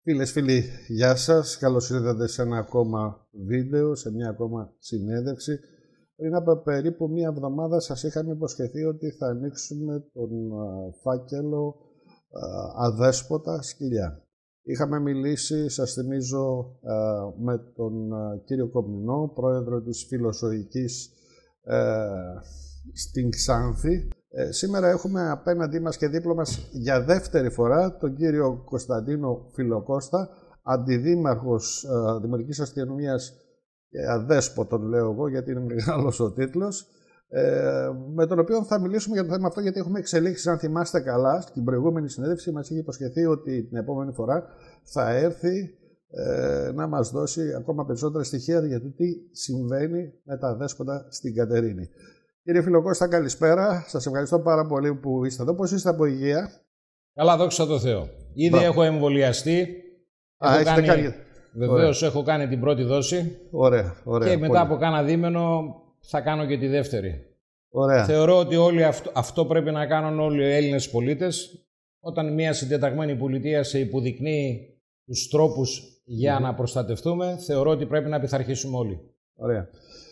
Φίλες, φίλοι, γεια σας. Καλώς ήρθατε σε ένα ακόμα βίντεο, σε μια ακόμα συνέντευξη. Πριν από περίπου μία εβδομάδα σας είχαμε υποσχεθεί ότι θα ανοίξουμε τον φάκελο αδέσποτα σκυλιά. Είχαμε μιλήσει, σας θυμίζω, με τον κύριο Κομνηνό, πρόεδρο της Φιλοζωικής στην Ξάνθη. Σήμερα έχουμε απέναντί μας και δίπλα μας για δεύτερη φορά τον κύριο Κωνσταντίνο Φιλοκώστα, αντιδήμαρχος Δημοτικής Αστυνομίας, αδέσποτον λέω εγώ γιατί είναι μεγάλος ο τίτλος, με τον οποίο θα μιλήσουμε για το θέμα αυτό, γιατί έχουμε εξελίξει, αν θυμάστε καλά, στην προηγούμενη συνέντευξη μας είχε υποσχεθεί ότι την επόμενη φορά θα έρθει να μας δώσει ακόμα περισσότερα στοιχεία για το τι συμβαίνει με τα αδέσποτα στην Κατερίνη. Κύριε Φιλοκώστα, καλησπέρα. Σας ευχαριστώ πάρα πολύ που είστε εδώ. Πώς είστε από υγεία? Καλά, δόξα τω Θεώ. Ήδη έχω εμβολιαστεί. Βεβαίως έχω κάνει την πρώτη δόση. Ωραία. Και μετά από κάνα δίμηνο θα κάνω και τη δεύτερη. Ωραία. Θεωρώ ότι αυτό πρέπει να κάνουν όλοι οι Έλληνες πολίτες. Όταν μια συντεταγμένη πολιτεία σε υποδεικνύει τους τρόπους για να προστατευτούμε, θεωρώ ότι πρέπει να πειθαρχήσουμε όλοι. Ωραία.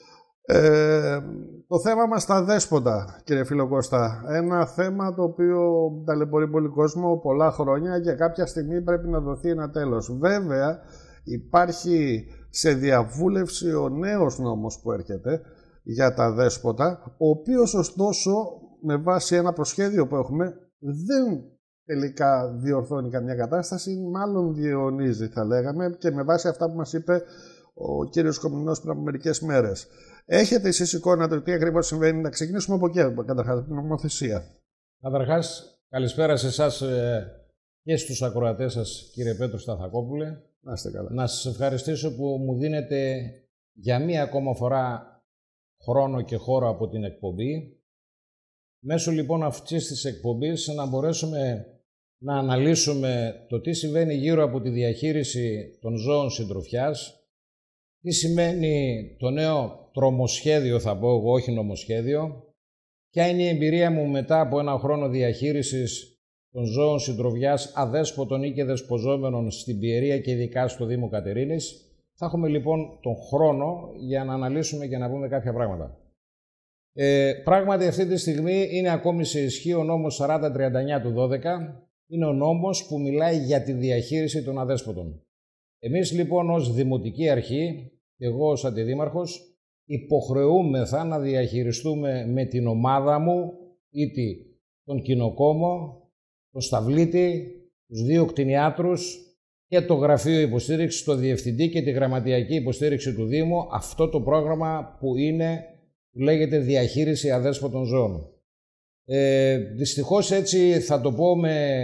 Το θέμα μας τα δέσποτα, κύριε Φιλοκώστα, ένα θέμα το οποίο ταλαιπωρεί πολύ κόσμο πολλά χρόνια και κάποια στιγμή πρέπει να δοθεί ένα τέλος. Βέβαια, υπάρχει σε διαβούλευση ο νέος νόμος που έρχεται για τα δέσποτα, ο οποίος ωστόσο με βάση ένα προσχέδιο που έχουμε δεν τελικά διορθώνει καμιά κατάσταση, μάλλον διαιωνίζει θα λέγαμε, και με βάση αυτά που μας είπε ο κύριος Κομνηνός πριν από μερικές μέρες. Έχετε εσείς εικόνα το τι ακριβώς συμβαίνει? Να ξεκινήσουμε από εκεί, καταρχάς, την νομοθεσία. Καταρχάς, καλησπέρα σε εσάς και στους ακροατές σας, κύριε Πέτρο Σταθακόπουλε. Να είστε καλά. Να σας ευχαριστήσω που μου δίνετε για μία ακόμα φορά χρόνο και χώρο από την εκπομπή. Μέσω λοιπόν αυτής της εκπομπής να μπορέσουμε να αναλύσουμε το τι συμβαίνει γύρω από τη διαχείριση των ζώων συντροφιάς, τι σημαίνει το νέο τρομοσχέδιο, θα πω εγώ, όχι νομοσχέδιο, ποια είναι η εμπειρία μου μετά από ένα χρόνο διαχείρισης των ζώων συντροφιάς αδέσποτων ή και δεσποζόμενων στην Πιερία και ειδικά στο Δήμο Κατερίνης. Θα έχουμε λοιπόν τον χρόνο για να αναλύσουμε και να πούμε κάποια πράγματα. Πράγματι αυτή τη στιγμή είναι ακόμη σε ισχύ ο νόμος 4039 του 12. Είναι ο νόμος που μιλάει για τη διαχείριση των αδέσποτων. Εμείς λοιπόν ως Δημοτική Αρχή, εγώ ως Αντιδήμαρχος, υποχρεούμεθα να διαχειριστούμε με την ομάδα μου, είτε τον κοινοκόμο, τον σταυλίτη, τους δύο κτηνιάτρους και το γραφείο υποστήριξης, το διευθυντή και τη γραμματιακή υποστήριξη του Δήμου, αυτό το πρόγραμμα που λέγεται διαχείριση αδέσποτων ζώων. Δυστυχώς έτσι θα το πω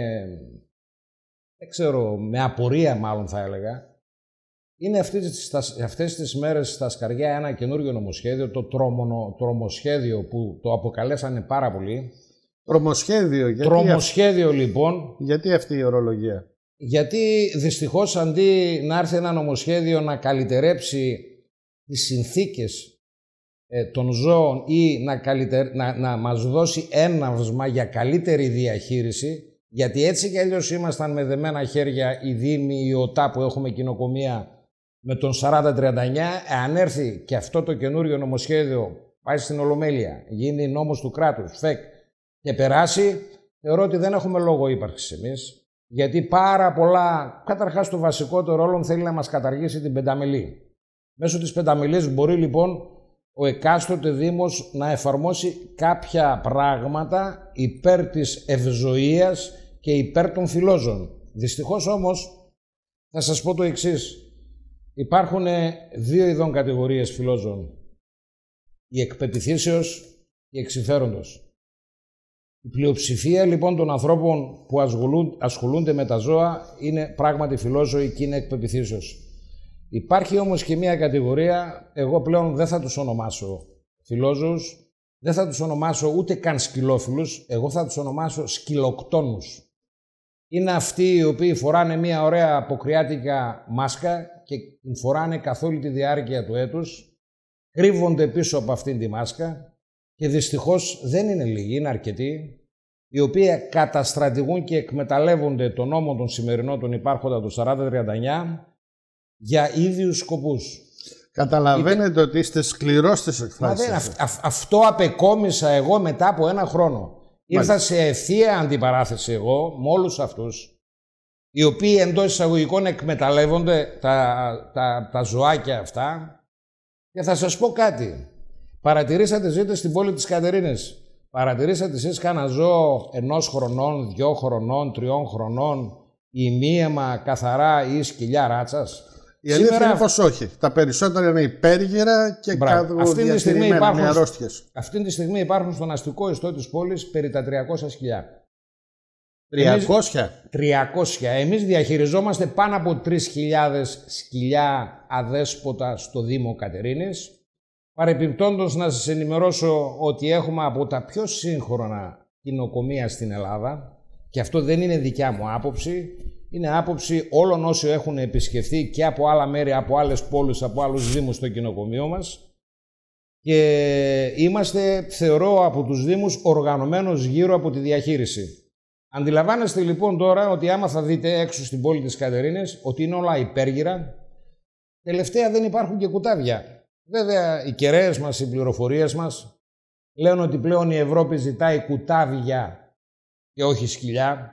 με απορία μάλλον θα έλεγα. Είναι αυτές τις μέρες στα σκαριά ένα καινούριο νομοσχέδιο, το τρομοσχέδιο που το αποκαλέσανε πάρα πολύ. Τρομοσχέδιο, Τρομοσχέδιο λοιπόν. Γιατί αυτή η ορολογία? Γιατί δυστυχώς αντί να έρθει ένα νομοσχέδιο να καλυτερέψει τις συνθήκες των ζώων ή να μας δώσει έναυσμα για καλύτερη διαχείριση, γιατί έτσι κι αλλιώς ήμασταν με δεμένα χέρια οι Δήμοι, η ΟΤΑ που έχουμε κοινοκομεία με τον 4039, εάν έρθει και αυτό το καινούριο νομοσχέδιο πάει στην Ολομέλεια, γίνει νόμος του κράτους, ΦΕΚ, και περάσει, θεωρώ ότι δεν έχουμε λόγο ύπαρξης εμείς, γιατί πάρα πολλά, καταρχάς το βασικότερο όλων θέλει να μας καταργήσει την πενταμελή. Μέσω της πενταμελής μπορεί λοιπόν ο εκάστοτε Δήμος να εφαρμόσει κάποια πράγματα υπέρ της ευζοίας και υπέρ των φιλόζων. Δυστυχώς όμως, θα σας πω το εξής. Υπάρχουν δύο ειδών κατηγορίες φιλόζων. Η εκπεποιθήσεως και η εξυφέροντος. Η πλειοψηφία λοιπόν των ανθρώπων που ασχολούνται με τα ζώα είναι πράγματι φιλόζωοι και είναι εκπεποιθήσεως. Υπάρχει όμως και μία κατηγορία, εγώ πλέον δεν θα τους ονομάσω φιλόζωους, δεν θα τους ονομάσω ούτε καν σκυλόφιλους, εγώ θα τους ονομάσω σκυλοκτόνους. Είναι αυτοί οι οποίοι φοράνε μία ωραία αποκριάτικα μάσκα και την φοράνε καθ' όλη τη διάρκεια του έτους, κρύβονται πίσω από αυτήν τη μάσκα και δυστυχώς δεν είναι λίγοι, είναι αρκετοί, οι οποίοι καταστρατηγούν και εκμεταλλεύονται τον νόμο των σημερινών, τον υπάρχοντα του 4039, για ίδιους σκοπούς. Καταλαβαίνετε ότι είστε σκληρός στις εκφράσεις. Αυτό απεκόμισα εγώ μετά από 1 χρόνο. Ήρθα σε ευθεία αντιπαράθεση εγώ με όλους αυτούς, οι οποίοι εντός εισαγωγικών εκμεταλλεύονται τα ζωάκια αυτά. Και θα σας πω κάτι. Παρατηρήσατε, ζείτε στην πόλη της Κατερίνης. Παρατηρήσατε εσείς κανένα ζώο 1 χρονών, 2 χρονών, 3 χρονών, ημίαιμα, καθαρά ή σκυλιά ράτσας? Η αλήθεια είναι πως όχι. Τα περισσότερα είναι υπέργυρα και διατηρημένα με αρρώστιες. Αυτή τη στιγμή υπάρχουν στον αστικό ιστό της πόλης περί τα 300 σκυλιά. 300. Εμείς διαχειριζόμαστε πάνω από 3.000 σκυλιά αδέσποτα στο Δήμο Κατερίνης. Παρεπιπτόντως να σας ενημερώσω ότι έχουμε από τα πιο σύγχρονα κοινοκομεία στην Ελλάδα, και αυτό δεν είναι δικιά μου άποψη, είναι άποψη όλων όσοι έχουν επισκεφθεί και από άλλα μέρη, από άλλες πόλεις, από άλλους δήμους στο κοινοκομείο μας, και είμαστε, θεωρώ, από τους δήμους οργανωμένους γύρω από τη διαχείριση. Αντιλαμβάνεστε λοιπόν τώρα ότι άμα θα δείτε έξω στην πόλη της Κατερίνης ότι είναι όλα υπέργυρα, τελευταία δεν υπάρχουν και κουτάβια. Βέβαια, οι κεραίες μας, οι πληροφορίες μας λένε ότι πλέον η Ευρώπη ζητάει κουτάβια και όχι σκυλιά.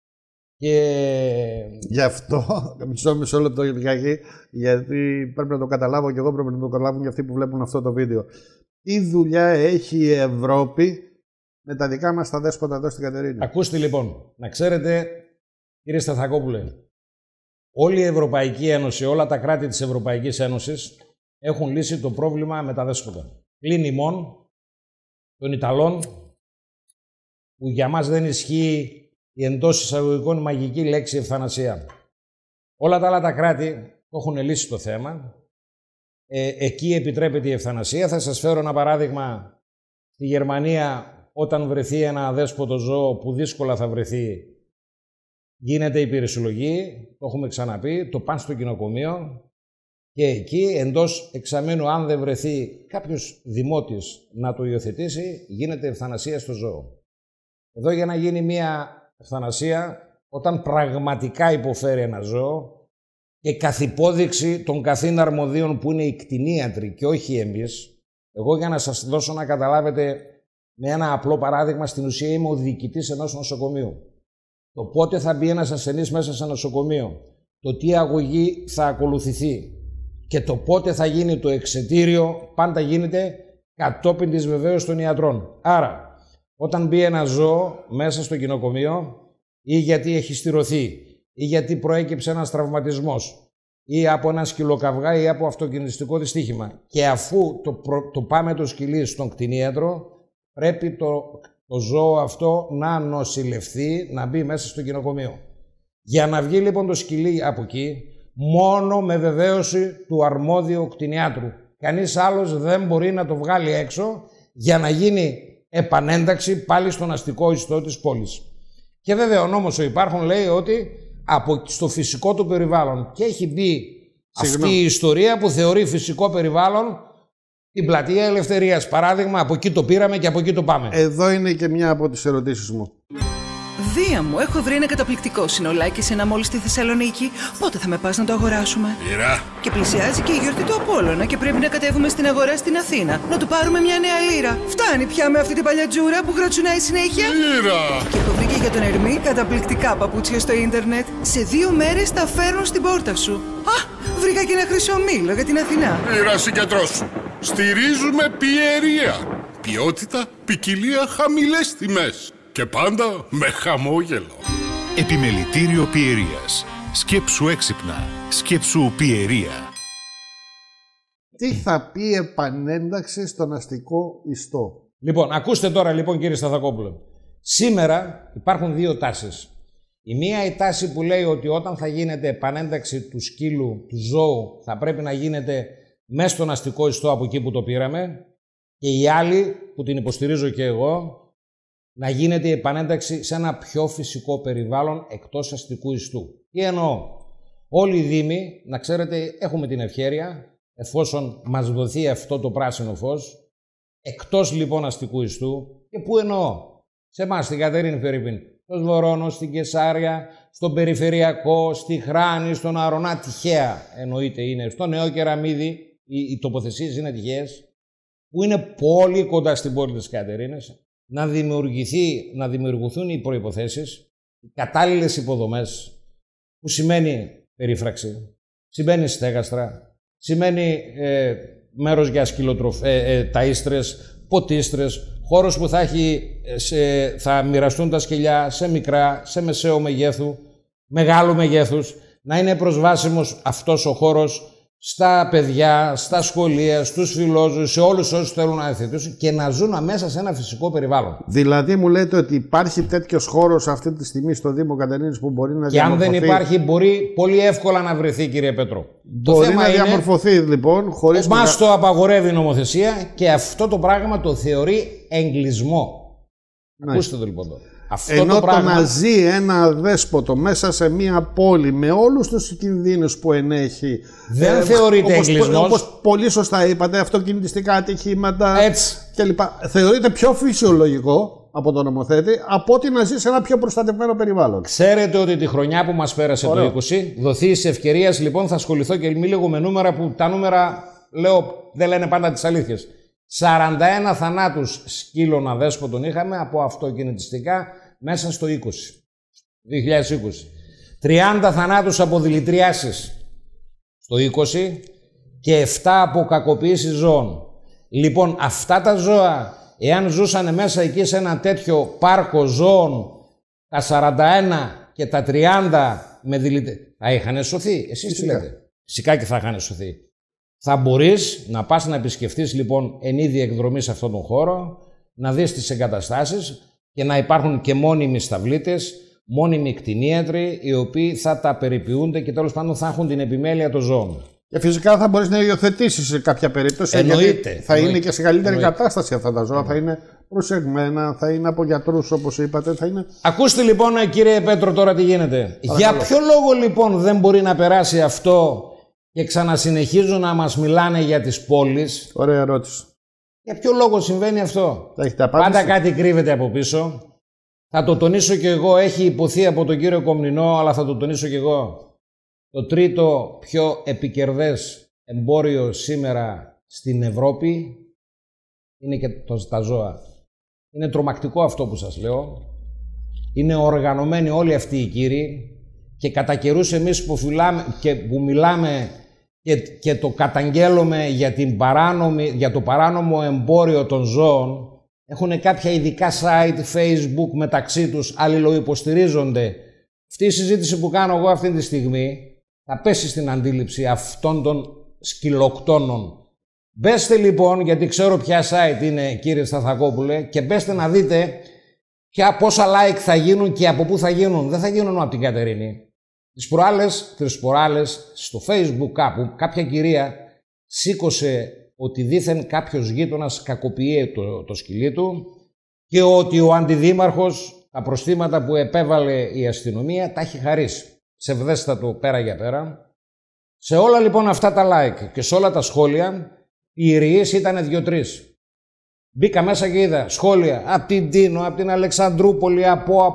Και... Γι' αυτό, μισό λεπτό γιατί πρέπει να το καταλάβω και εγώ, πρέπει να το καταλάβουν και αυτοί που βλέπουν αυτό το βίντεο. Τι δουλειά έχει η Ευρώπη με τα δικά μας τα δέσποτα εδώ στην Κατερίνη? Ακούστε λοιπόν, να ξέρετε, κύριε Σταθακόπουλε, όλη η Ευρωπαϊκή Ένωση, όλα τα κράτη της Ευρωπαϊκής Ένωσης έχουν λύσει το πρόβλημα με τα δέσποτα. Πλην ημών των Ιταλών, που για μας δεν ισχύει η εντός εισαγωγικών μαγική λέξη ευθανασία. Όλα τα άλλα τα κράτη έχουν λύσει το θέμα. Εκεί επιτρέπεται η ευθανασία. Θα σας φέρω ένα παράδειγμα. Στη Γερμανία, όταν βρεθεί ένα αδέσποτο ζώο που δύσκολα θα βρεθεί, γίνεται υπηρεσιολογή, το έχουμε ξαναπεί, το πάνε στο κοινοκομείο και εκεί εντός εξαμήνου, αν δεν βρεθεί κάποιος δημότης να το υιοθετήσει, γίνεται ευθανασία στο ζώο. Εδώ για να γίνει μια ευθανασία, όταν πραγματικά υποφέρει ένα ζώο και καθ' υπόδειξη των καθήν αρμοδίων που είναι οι κτηνίατροι και όχι εμείς, εγώ για να σας δώσω να καταλάβετε με ένα απλό παράδειγμα, στην ουσία είμαι ο διοικητής ενός νοσοκομείου. Το πότε θα μπει ένας ασθενής μέσα σε νοσοκομείο, το τι αγωγή θα ακολουθηθεί και το πότε θα γίνει το εξετήριο, πάντα γίνεται κατόπιν της βεβαίωσης των ιατρών. Άρα, όταν μπει ένα ζώο μέσα στο κοινοκομείο, ή γιατί έχει στηρωθεί, ή γιατί προέκυψε ένας τραυματισμός, ή από ένα σκυλοκαυγά ή από αυτοκινητιστικό δυστύχημα, και αφού το πάμε το σκυλί στον κτηνίατρο, πρέπει το ζώο αυτό να νοσηλευθεί, να μπει μέσα στο κοινοκομείο. Για να βγει λοιπόν το σκυλί από εκεί, μόνο με βεβαίωση του αρμόδιου κτηνιάτρου. Κανείς άλλος δεν μπορεί να το βγάλει έξω για να γίνει επανένταξη πάλι στον αστικό ιστό της πόλης. Και βέβαια ο νόμος ο υπάρχον λέει ότι στο φυσικό του περιβάλλον, και έχει μπει αυτή η ιστορία που θεωρεί φυσικό περιβάλλον την πλατεία Ελευθερίας. Παράδειγμα, από εκεί το πήραμε και από εκεί το πάμε. Εδώ είναι και μια από τις ερωτήσεις μου. Δία μου, έχω βρει ένα καταπληκτικό συνολάκι σε ένα μόλι στη Θεσσαλονίκη. Πότε θα με πας να το αγοράσουμε? Ήρα. Και πλησιάζει και η γιορτή του Απόλλωνα και πρέπει να κατέβουμε στην αγορά στην Αθήνα. Να του πάρουμε μια νέα λίρα. Φτάνει πια με αυτή την παλιά τζούρα που γρατσουνάει συνέχεια. Ήρα. Και έχω βρει και για τον Ερμή καταπληκτικά παπούτσια στο ίντερνετ. Σε 2 μέρες τα φέρνουν στην πόρτα σου. Α, βρήκα και ένα χρυσό μήλο για την Αθηνά. Ήρα, συγκεντρώσου. Στηρίζουμε πιερία. Ποιότητα, ποικιλία, χαμηλές τιμές. Και πάντα με χαμόγελο. Επιμελητήριο Πιερίας. Σκέψου έξυπνα. Σκέψου πιερία. Τι θα πει επανένταξη στον αστικό ιστό? Λοιπόν, ακούστε τώρα λοιπόν κύριε Σταθακόπουλο. Σήμερα υπάρχουν 2 τάσεις. Η μία η τάση που λέει ότι όταν θα γίνεται επανένταξη του σκύλου, του ζώου, θα πρέπει να γίνεται μέσα στον αστικό ιστό από εκεί που το πήραμε. Και η άλλη, που την υποστηρίζω και εγώ, να γίνεται η επανένταξη σε ένα πιο φυσικό περιβάλλον εκτός αστικού ιστού. Τι εννοώ? Όλοι οι δήμοι, να ξέρετε, έχουμε την ευχέρεια, εφόσον μας δοθεί αυτό το πράσινο φως, εκτός λοιπόν αστικού ιστού. Και πού εννοώ? Σε εμάς, στην Κατερίνη Φερρυπίν. Στο Σβορώνο, στην Κεσάρια, στον Περιφερειακό, στη Χράνη, στον Αρωνά. Τυχαία εννοείται είναι. Στο Νέο Κεραμίδι, οι τοποθεσίες είναι τυχαίες, που είναι πολύ κοντά στην πόλη της Κατερίνης, να δημιουργηθούν οι προϋποθέσεις, οι κατάλληλες υποδομές, που σημαίνει περίφραξη, σημαίνει στέγαστρα, σημαίνει μέρος για ταΐστρες, ποτίστρες, χώρος που θα μοιραστούν τα σκυλιά σε μικρά, σε μεσαίο μεγέθου, μεγάλου μεγέθους, να είναι προσβάσιμος αυτός ο χώρος στα παιδιά, στα σχολεία, στους φιλόζους, σε όλους όσους θέλουν να εθετήσουν και να ζουν μέσα σε ένα φυσικό περιβάλλον. Δηλαδή μου λέτε ότι υπάρχει τέτοιος χώρος αυτή τη στιγμή στο Δήμο Κατερίνης που μπορεί να διαμορφωθεί. Και αν δεν υπάρχει, μπορεί πολύ εύκολα να βρεθεί, κύριε Πέτρο. Μπορεί να διαμορφωθεί λοιπόν χωρίς... Μας το απαγορεύει η νομοθεσία και αυτό το πράγμα το θεωρεί εγκλισμό. Ναι. Ακούστε το λοιπόν τώρα. Ενώ το να ζει ένα δέσποτο μέσα σε μία πόλη με όλους τους κινδύνους που ενέχει, δεν θεωρείται εγκλισμός. Όπως πολύ σωστά είπατε, αυτοκινητιστικά ατυχήματα κλπ. Θεωρείται πιο φυσιολογικό από τον νομοθέτη από ότι να ζει σε ένα πιο προστατευμένο περιβάλλον. Ξέρετε ότι τη χρονιά που μας πέρασε το 20, δοθείς ευκαιρίας λοιπόν, θα ασχοληθώ και μη λίγο με νούμερα που τα νούμερα, λέω, δεν λένε πάντα τις αλήθειες. 41 θανάτους σκύλων αδέσποτων είχαμε από αυτοκινητιστικά μέσα στο 2020. 30 θανάτους από δηλητριάσεις στο 20 και 7 από κακοποίηση ζώων. Λοιπόν, αυτά τα ζώα, εάν ζούσαν μέσα εκεί σε ένα τέτοιο πάρκο ζώων, τα 41 και τα 30 με δηλητριάσεις, θα είχαν σωθεί. Εσείς τι λέτε? Φυσικά και θα είχαν σωθεί. Θα μπορείς να πας να επισκεφτείς λοιπόν εν είδη εκδρομή σε αυτόν τον χώρο, να δεις τις εγκαταστάσεις και να υπάρχουν και μόνιμοι σταυλίτες, μόνιμοι κτηνίατροι, οι οποίοι θα τα περιποιούνται και τέλος πάντων θα έχουν την επιμέλεια των ζώων. Και φυσικά θα μπορείς να υιοθετήσεις σε κάποια περίπτωση. Εννοείται. Θα είναι και σε καλύτερη κατάσταση αυτά τα ζώα, θα είναι προσεγμένα, θα είναι από γιατρούς όπως είπατε. Θα είναι... Ακούστε λοιπόν κύριε Πέτρο τώρα τι γίνεται. Για ποιο λόγο λοιπόν δεν μπορεί να περάσει αυτό και ξανασυνεχίζουν να μας μιλάνε για τις πόλεις? Ωραία ερώτηση. Για ποιο λόγο συμβαίνει αυτό? Πάντα κάτι κρύβεται από πίσω. Θα το τονίσω και εγώ, έχει υποθεί από τον κύριο Κομνηνό, αλλά θα το τονίσω και εγώ. Το τρίτο πιο επικερδές εμπόριο σήμερα στην Ευρώπη είναι και τα ζώα. Είναι τρομακτικό αυτό που σας λέω. Είναι οργανωμένοι όλοι αυτοί οι κύριοι και κατά καιρούς εμείς που μιλάμε και το καταγγέλλουμε για το παράνομο εμπόριο των ζώων, έχουν κάποια ειδικά site, Facebook μεταξύ τους, αλληλοϊποστηρίζονται. Αυτή η συζήτηση που κάνω εγώ αυτή τη στιγμή θα πέσει στην αντίληψη αυτών των σκυλοκτώνων. Μπέστε λοιπόν, γιατί ξέρω ποια site είναι κύριε Σταθακόπουλε, και μπέστε να δείτε πόσα like θα γίνουν και από πού θα γίνουν. Δεν θα γίνουν από την Κατερίνη. Τις προάλλες στο Facebook κάπου κάποια κυρία σήκωσε ότι δήθεν κάποιος γείτονας κακοποιεί το σκυλί του και ότι ο αντιδήμαρχος τα προστήματα που επέβαλε η αστυνομία τα έχει χαρίσει. Ψευδέστατο πέρα για πέρα. Σε όλα λοιπόν αυτά τα like και σε όλα τα σχόλια οι ηρωίες ήταν 2-3. Μπήκα μέσα και είδα σχόλια από την Τίνο, από την Αλεξανδρούπολη,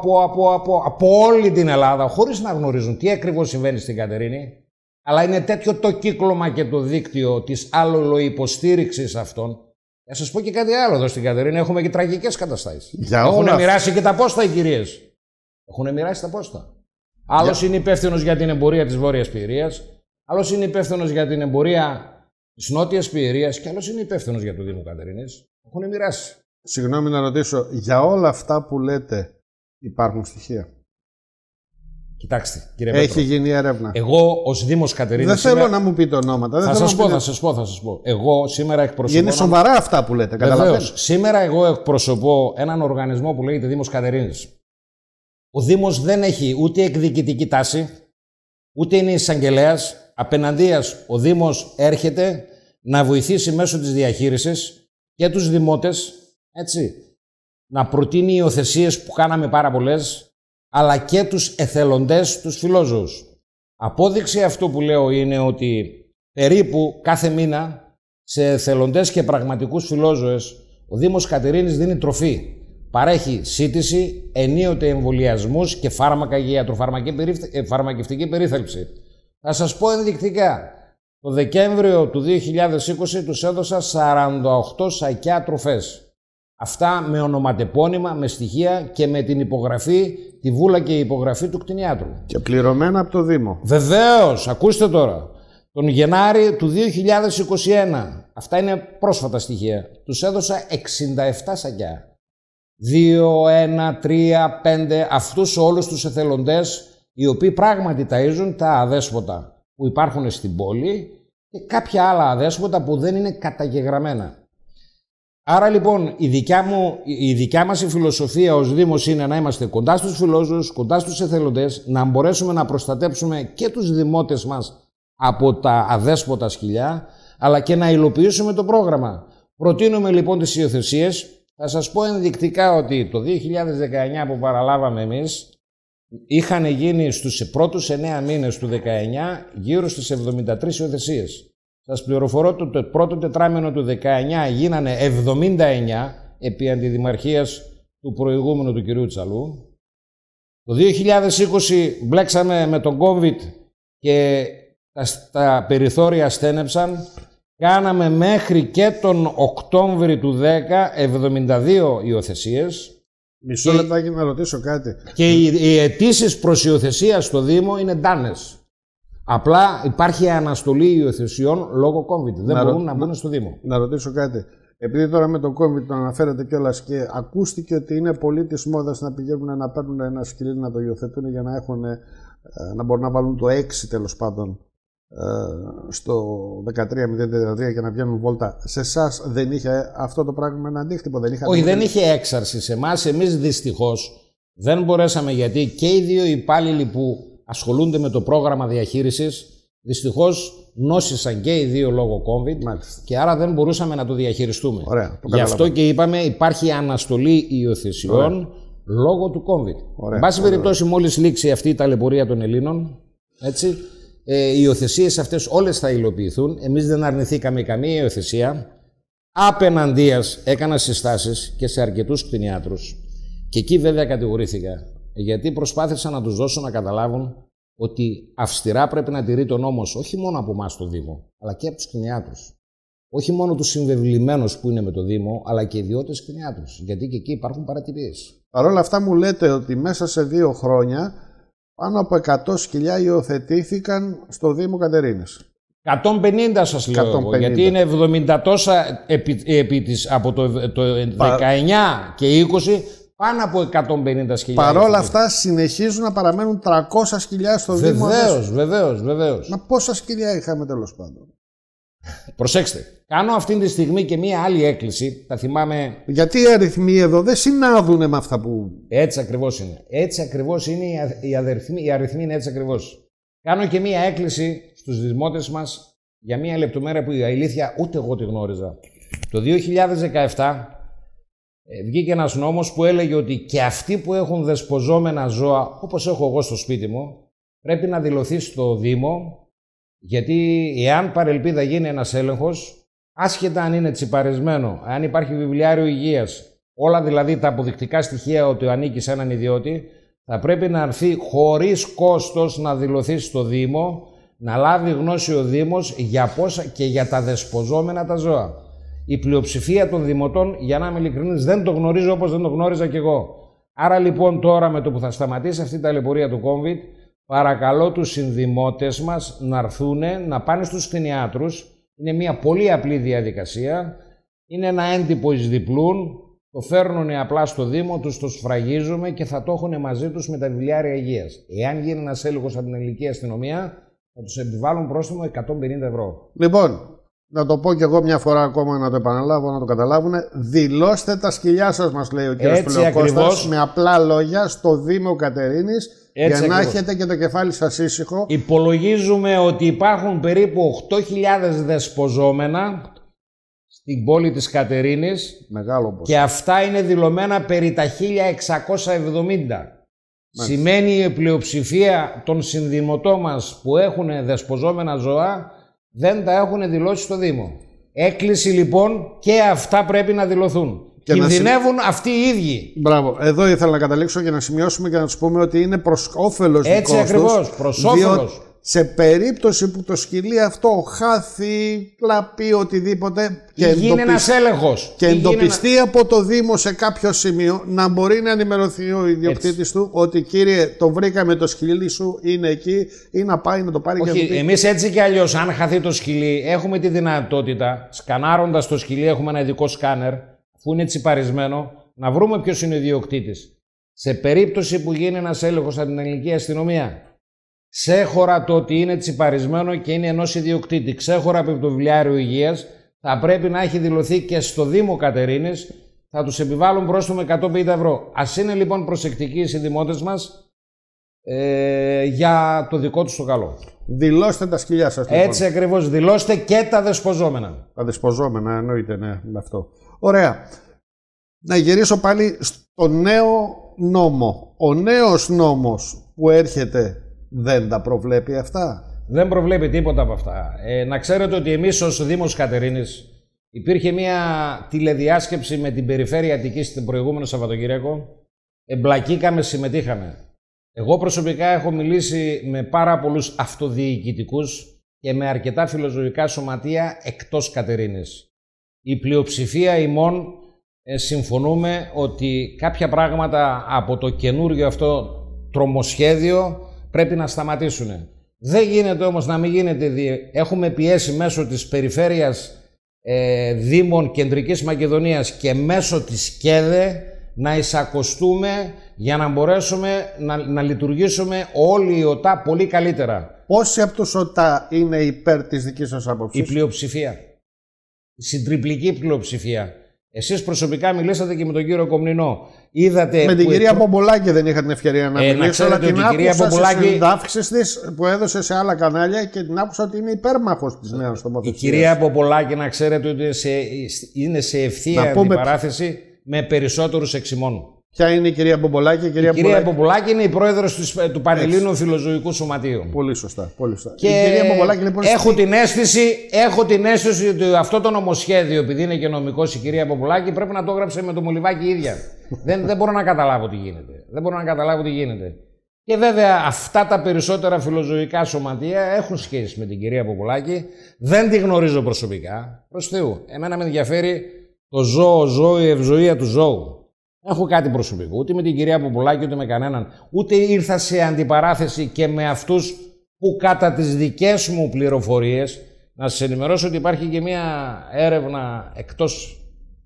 από όλη την Ελλάδα, χωρίς να γνωρίζουν τι ακριβώς συμβαίνει στην Κατερίνη. Αλλά είναι τέτοιο το κύκλωμα και το δίκτυο της αλληλοϊποστήριξης αυτών. Θα σας πω και κάτι άλλο εδώ στην Κατερίνη. Έχουμε και τραγικές καταστάσεις. Έχουν μοιράσει και τα πόστα οι κυρίες. Έχουν μοιράσει τα πόστα. Άλλος είναι υπεύθυνος για την εμπορία της Βόρειας Πιερίας, άλλος είναι υπεύθυνος για την εμπορία της Νότιας Πιερίας και άλλος είναι υπεύθυνος για το Δήμο Κατερίνης. Έχουν μοιράσει. Συγγνώμη να ρωτήσω, για όλα αυτά που λέτε υπάρχουν στοιχεία? Κοιτάξτε, κύριε Πέτρο. Έχει γίνει έρευνα. Εγώ ως Δήμος Κατερίνης. Δεν θέλω να μου πείτε ονόματα. Θα σας πω. Εγώ σήμερα εκπροσωπώ. Είναι σοβαρά αυτά που λέτε. Βεβαίως. Σήμερα εγώ εκπροσωπώ έναν οργανισμό που λέγεται Δήμος Κατερίνης. Ο Δήμος δεν έχει ούτε εκδικητική τάση, ούτε είναι εισαγγελέας. Απέναντίας ο Δήμος έρχεται να βοηθήσει μέσω της διαχείρισης και τους δημότες, έτσι, να προτείνει υιοθεσίες που κάναμε πάρα πολλές, αλλά και τους εθελοντές, τους φιλόζωους. Απόδειξη αυτού που λέω είναι ότι περίπου κάθε μήνα σε εθελοντές και πραγματικούς φιλόζωες ο Δήμος Κατερίνης δίνει τροφή. παρέχει σύντηση, ενίοτε εμβολιασμούς και φάρμακα για ιατροφαρμακευτική περίθαλψη. Θα σας πω ενδεικτικά. Το Δεκέμβριο του 2020 τους έδωσα 48 σακιά τροφές. Αυτά με ονοματεπώνυμα, με στοιχεία και με την υπογραφή, τη βούλα και η υπογραφή του κτηνιάτρου. Και πληρωμένα από το Δήμο. Βεβαίως, ακούστε τώρα. Τον Γενάρη του 2021, αυτά είναι πρόσφατα στοιχεία, τους έδωσα 67 σακιά. 2, 1, 3, 5, αυτούς όλους τους εθελοντές, οι οποίοι πράγματι ταΐζουν τα αδέσποτα που υπάρχουν στην πόλη και κάποια άλλα αδέσποτα που δεν είναι καταγεγραμμένα. Άρα λοιπόν η δικιά μας η φιλοσοφία ως Δήμος είναι να είμαστε κοντά στους φιλόζους, κοντά στους εθελοντές, να μπορέσουμε να προστατέψουμε και τους δημότες μας από τα αδέσποτα σκυλιά, αλλά και να υλοποιήσουμε το πρόγραμμα. Προτείνουμε λοιπόν τις υιοθεσίες. Θα σας πω ενδεικτικά ότι το 2019 που παραλάβαμε εμείς, είχαν γίνει στους πρώτους 9 μήνες του 19 γύρω στις 73 υιοθεσίες. Σας πληροφορώ ότι το πρώτο τετράμινο του 19 γίνανε 79 επί αντιδημαρχίας του προηγούμενου του κυρίου Τσαλού. Το 2020 μπλέξαμε με τον COVID και τα περιθώρια στένεψαν. Κάναμε μέχρι και τον Οκτώβρη του 10 72 υιοθεσίες. Μισό λεπτάκι να ρωτήσω κάτι. Και οι αιτήσεις προς υιοθεσία στο Δήμο είναι ντάνες. Απλά υπάρχει αναστολή υιοθεσιών λόγω COVID. Δεν μπορούν να μπουν στο Δήμο. Να ρωτήσω κάτι. Επειδή τώρα με τον COVID το αναφέρατε κιόλας και ακούστηκε ότι είναι πολύ της μόδας να πηγαίνουν να παίρνουν ένα σκυλί να το υιοθετούν για να μπορούν να βάλουν το 6 τέλος πάντων στο 13.033 και να βγαίνουν βόλτα. Σε εσάς δεν είχε αυτό το πράγμα ένα αντίκτυπο? Όχι, δεν είχε έξαρση σε εμάς. Εμείς δυστυχώς δεν μπορέσαμε, γιατί και οι δύο υπάλληλοι που ασχολούνται με το πρόγραμμα διαχείρισης δυστυχώς νόσησαν και οι δύο λόγω COVID. Μάλιστα. Και άρα δεν μπορούσαμε να το διαχειριστούμε. Ωραία, Γι' αυτό και είπαμε υπάρχει αναστολή υιοθεσιών λόγω του COVID. Εν πάση περιπτώσει, μόλις λήξει αυτή η ταλαιπωρία των Ελλήνων, έτσι, οι υιοθεσίες αυτές όλες θα υλοποιηθούν. Εμείς δεν αρνηθήκαμε καμία υιοθεσία. Απέναντίας έκανα συστάσεις και σε αρκετούς κτηνιάτρους. Και εκεί βέβαια κατηγορήθηκα. Γιατί προσπάθησα να τους δώσω να καταλάβουν ότι αυστηρά πρέπει να τηρεί τον νόμος όχι μόνο από εμάς το Δήμο, αλλά και από τους κτηνιάτρους. Όχι μόνο τους συμβεβλημένους που είναι με το Δήμο, αλλά και ιδιώτες κτηνιάτρους. Γιατί και εκεί υπάρχουν παρατυπίες. Παρ' όλα αυτά μου λέτε ότι μέσα σε 2 χρόνια πάνω από 100 σκυλιά υιοθετήθηκαν στο Δήμο Κατερίνης. 150 σας λέω εγώ, γιατί είναι 70 τόσα από το 19 και 20, πάνω από 150 σκυλιά. Παρ' όλα αυτά συνεχίζουν να παραμένουν 300 σκυλιά στο Δήμο. Βεβαίως. Μα πόσα σκυλιά είχαμε τέλος πάντων? Προσέξτε, κάνω αυτή τη στιγμή και μία άλλη έκκληση, τα θυμάμαι... Γιατί οι αριθμοί εδώ δεν συνάδουν με αυτά που... Έτσι ακριβώς είναι. Έτσι ακριβώς είναι οι αριθμοί είναι έτσι ακριβώς. Κάνω και μία έκκληση στους δημότες μας για μία λεπτομέρεια που η αλήθεια ούτε εγώ τη γνώριζα. Το 2017 βγήκε ένας νόμος που έλεγε ότι και αυτοί που έχουν δεσποζόμενα ζώα, όπως έχω εγώ στο σπίτι μου, πρέπει να δηλωθεί στο Δήμο. Γιατί εάν παρελπίδα γίνει ένας έλεγχος, άσχετα αν είναι τσιπαρισμένο, αν υπάρχει βιβλιάριο υγείας, όλα δηλαδή τα αποδεικτικά στοιχεία ότι ανήκει σε έναν ιδιώτη, θα πρέπει να έρθει χωρίς κόστος να δηλωθεί στο Δήμο, να λάβει γνώση ο Δήμος για πόσα και για τα δεσποζόμενα τα ζώα. Η πλειοψηφία των δημοτών, για να είμαι ειλικρινής, δεν το γνωρίζω όπως δεν το γνώριζα κι εγώ. Άρα λοιπόν τώρα με το που θα σταματήσει αυτή η ταλαιπωρία του COVID, παρακαλώ τους συνδημότες μας να έρθουν, να πάνε στους κτηνιάτρους. Είναι μια πολύ απλή διαδικασία. Είναι ένα έντυπο εις διπλούν, το φέρνουν απλά στο Δήμο, τους το σφραγίζουμε και θα το έχουν μαζί τους με τα βιβλιάρια υγείας. Εάν γίνει ένας έλεγχος από την ελληνική αστυνομία, θα τους επιβάλλουν πρόστιμο 150 ευρώ. Λοιπόν, να το πω κι εγώ μια φορά ακόμα, να το επαναλάβω, να το καταλάβουν. Δηλώστε τα σκυλιά σας, μας λέει ο κ. Φιλοκώστας, με απλά λόγια, στο Δήμο Κατερίνης, για να έχετε και το κεφάλι σας ήσυχο. Υπολογίζουμε ότι υπάρχουν περίπου 8.000 δεσποζόμενα στην πόλη της Κατερίνης. Μεγάλο ποσό. Και αυτά είναι δηλωμένα περί τα 1.670. Σημαίνει η πλειοψηφία των συνδημοτών μας που έχουν δεσποζόμενα ζώα δεν τα έχουν δηλώσει στο Δήμο. Έκκληση λοιπόν, και αυτά πρέπει να δηλωθούν. Κινδυνεύουν αυτοί οι ίδιοι. Μπράβο. Εδώ ήθελα να καταλήξω για να σημειώσουμε και να τους πούμε ότι είναι προς όφελος δικός τους. Έτσι ακριβώς, προς όφελος. Σε περίπτωση που το σκυλί αυτό χάθει, κλαπεί, οτιδήποτε και γίνει ένας έλεγχος και εντοπιστεί από το Δήμο σε κάποιο σημείο, να μπορεί να ενημερωθεί ο ιδιοκτήτης του ότι κύριε, το βρήκαμε, το σκυλί σου είναι εκεί, ή να πάει να το πάρει. Όχι, και να το πει. Εμείς έτσι κι αλλιώς, αν χαθεί το σκυλί, έχουμε τη δυνατότητα, σκανάροντας το σκυλί, έχουμε ένα ειδικό σκάνερ, αφού είναι τσιπαρισμένο, να βρούμε ποιος είναι ο ιδιοκτήτης. Σε περίπτωση που γίνει ένας έλεγχος από την ελληνική αστυνομία, ξέχωρα το ότι είναι τσιπαρισμένο και είναι ενός ιδιοκτήτη, ξέχωρα από το βιβλιάριο υγείας, θα πρέπει να έχει δηλωθεί και στο Δήμο Κατερίνης, θα τους επιβάλλουν πρόστιμο 150 ευρώ. Ας είναι λοιπόν προσεκτικοί οι συνδημότες μας για το δικό τους το καλό. Δηλώστε τα σκυλιά σας. Λοιπόν. Έτσι ακριβώς, δηλώστε και τα δεσποζόμενα. Τα δεσποζόμενα, εννοείται, ναι, με αυτό. Ωραία. Να γυρίσω πάλι στο νέο νόμο. Ο νέος νόμος που έρχεται δεν τα προβλέπει αυτά. Δεν προβλέπει τίποτα από αυτά. Να ξέρετε ότι εμείς ως Δήμος Κατερίνης υπήρχε μια τηλεδιάσκεψη με την Περιφέρεια Αττικής την προηγούμενο Σαββατοκύριακο. Εμπλακήκαμε, συμμετείχαμε. Εγώ προσωπικά έχω μιλήσει με πάρα πολλούς αυτοδιοικητικούς και με αρκετά φιλοζωικά σωματεία εκτός Κατερίνης. Η πλειοψηφία ημών συμφωνούμε ότι κάποια πράγματα από το καινούργιο αυτό τρομοσχέδιο πρέπει να σταματήσουν. Δεν γίνεται όμως να μην γίνεται. Έχουμε πιέσει μέσω της Περιφέρειας Δήμων Κεντρικής Μακεδονίας και μέσω της ΚΕΔΕ να εισακωστούμε για να μπορέσουμε να λειτουργήσουμε όλοι οι ΟΤΑ πολύ καλύτερα. Πόσοι από τους ΟΤΑ είναι υπέρ της δικής σας άποψης? Η πλειοψηφία. Η συντριπλική πλειοψηφία. Εσείς προσωπικά μιλήσατε και με τον κύριο Κομνηνό. Είδατε με την κυρία Πομπολάκη δεν είχα την ευκαιρία να μιλήσω, αλλά την άκουσα σε συνεντάυξεις της που έδωσε σε άλλα κανάλια και την άκουσα ότι είναι υπέρμαχος της νέας νομοθεσίας. Η κυρία Πομπολάκη, να ξέρετε ότι είναι σε ευθεία αντιπαράθεση με περισσότερους εξημών. Ποια είναι η κυρία Πομπολάκη? Η κυρία Πομπολάκη είναι η πρόεδρος του Πανελλήνιου Φιλοζωικού Σωματείου. Πολύ σωστά. Πολύ σωστά. Και η κυρία Πομπολάκη, λοιπόν, έχω την αίσθηση ότι αυτό το νομοσχέδιο, επειδή είναι και νομικός η κυρία Πομπολάκη, πρέπει να το έγραψε με το μολυβάκι η ίδια. δεν μπορώ να καταλάβω τι γίνεται. Δεν μπορώ να καταλάβω τι γίνεται. Και βέβαια αυτά τα περισσότερα φιλοζωικά σωματεία έχουν σχέση με την κυρία Πομπολάκη. Δεν τη γνωρίζω προσωπικά. Προς Θεού. Εμένα με ενδιαφέρει το ζώο, η ευζοία του ζώου. Έχω κάτι προσωπικό, ούτε με την κυρία Πομπολάκη, ούτε με κανέναν. Ούτε ήρθα σε αντιπαράθεση και με αυτούς που κατά τις δικές μου πληροφορίες, να σας ενημερώσω ότι υπάρχει και μια έρευνα εκτός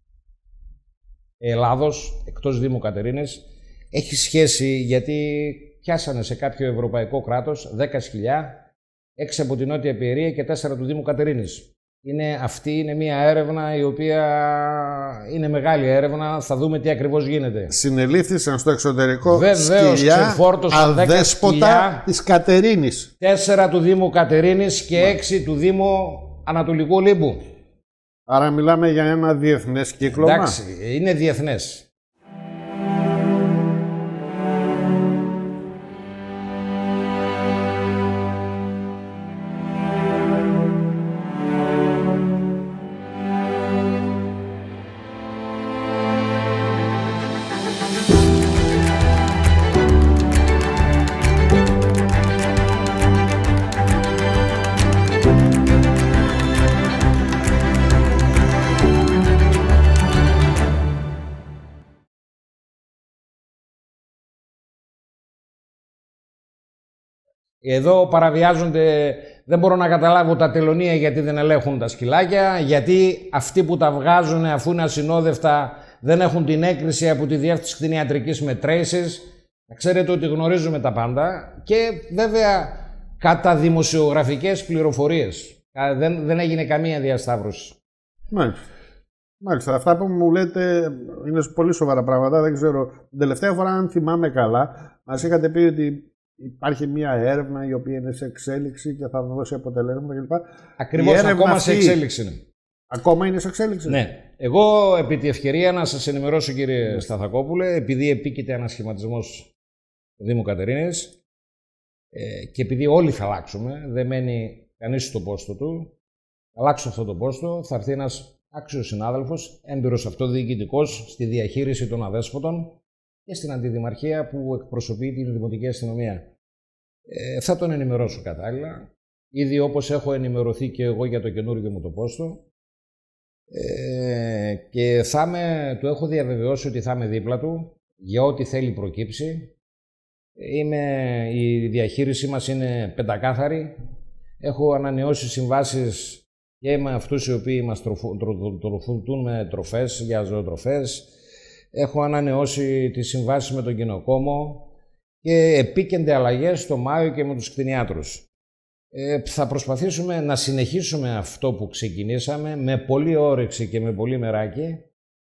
Ελλάδος, εκτός Δήμου Κατερίνης. Έχει σχέση γιατί πιάσανε σε κάποιο ευρωπαϊκό κράτος 10 σκυλιά, 6 από την Νότια Πιερία και 4 του Δήμου Κατερίνης. Αυτή είναι μια έρευνα η οποία είναι μεγάλη έρευνα. Θα δούμε τι ακριβώς γίνεται. Συνελήφθησαν στο εξωτερικό σκυλιά αδέσποτα της Κατερίνης. 4 του Δήμου Κατερίνης και 6 του Δήμου Ανατολικού Λίμπου. Άρα μιλάμε για ένα διεθνές κύκλωμα. Εντάξει, είναι διεθνές. Εδώ παραβιάζονται, δεν μπορώ να καταλάβω τα τελωνία γιατί δεν ελέγχουν τα σκυλάκια, γιατί αυτοί που τα βγάζουν αφού είναι ασυνόδευτα δεν έχουν την έγκριση από τη Διεύθυνση Κτηνιατρικής με traces. Να ξέρετε ότι γνωρίζουμε τα πάντα και βέβαια κατά δημοσιογραφικές πληροφορίες. Δεν έγινε καμία διασταύρωση. Μάλιστα. Αυτά που μου λέτε είναι πολύ σοβαρά πράγματα. Δεν ξέρω. Την τελευταία φορά, αν θυμάμαι καλά, μας είχατε πει ότι υπάρχει μια έρευνα η οποία είναι σε εξέλιξη και θα δώσει αποτελέσματα κλπ. Ακριβώς, ακόμα σε εξέλιξη είναι. Ακόμα είναι σε εξέλιξη. Ναι. Εγώ επί τη ευκαιρία να σας ενημερώσω, κύριε Σταθακόπουλε, επειδή επίκειται ανασχηματισμός του Δήμου Κατερίνης και επειδή όλοι θα αλλάξουμε, δεν μένει κανείς στο πόστο του, θα αλλάξω αυτό το πόστο, θα έρθει ένας άξιος συνάδελφος, έμπειρος αυτοδιοικητικός στη διαχείριση των αδέσποτων και στην αντιδημαρχία που εκπροσωπεί την Δημοτική Αστυνομία. Θα τον ενημερώσω κατάλληλα, ήδη όπως έχω ενημερωθεί και εγώ για το καινούργιο μου το πόστο, και του έχω διαβεβαιώσει ότι θα είμαι δίπλα του για ό,τι θέλει προκύψει. Η διαχείρισή μας είναι πεντακάθαρη. Έχω ανανεώσει συμβάσεις και με αυτούς οι οποίοι μας τροφοδοτούν με τροφές για ζωοτροφές. Έχω ανανεώσει τις συμβάσεις με τον κοινοκόμο και επίκενται αλλαγές το Μάιο και με τους κτηνιάτρους. Θα προσπαθήσουμε να συνεχίσουμε αυτό που ξεκινήσαμε με πολύ όρεξη και με πολύ μεράκι.